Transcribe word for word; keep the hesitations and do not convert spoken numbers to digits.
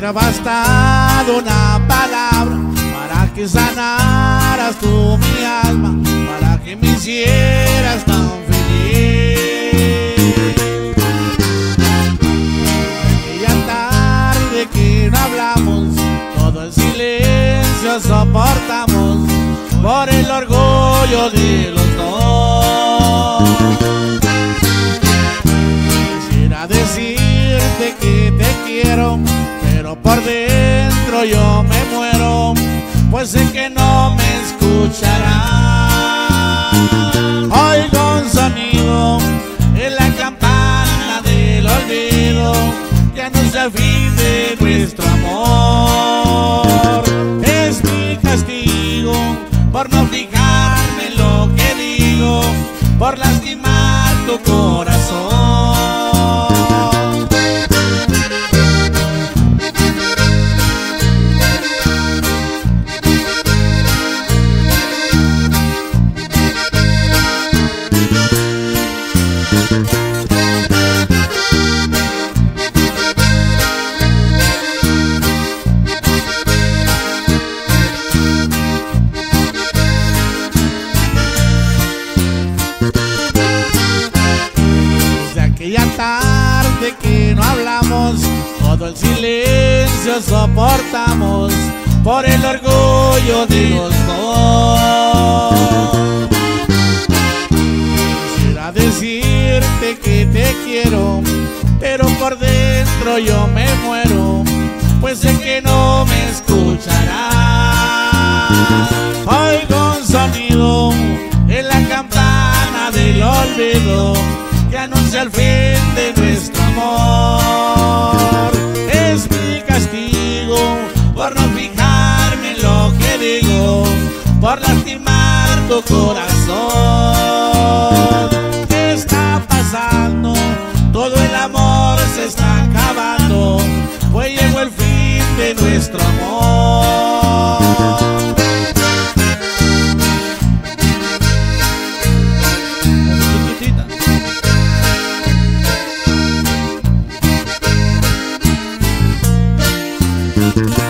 hubiera bastado una palabra para que sanaras tú mi alma, para que me hicieras tan feliz. Aquella tarde que no hablamos, todo el silencio soportamos por el orgullo de los dos. Quisiera decirte que te quiero, pero por dentro yo me muero, pues sé que no me escucharás. Oigo un sonido en la campana del olvido que anuncia el fin de nuestro amor. Es mi castigo por no fijarme en lo que digo, por lastimar tu corazón. Aquella tarde que no hablamos, todo el silencio soportamos por el orgullo de los dos. Quisiera decirte que te quiero, pero por dentro yo me muero, pues sé que no me escucharás. Oigo un sonido en la campana del olvido que anuncia el fin de nuestro amor. Es mi castigo por no fijarme en lo que digo, por lastimar tu corazón. ¿Qué está pasando? Todo el amor se está acabando, pues llegó el fin de nuestro amor. Thank you.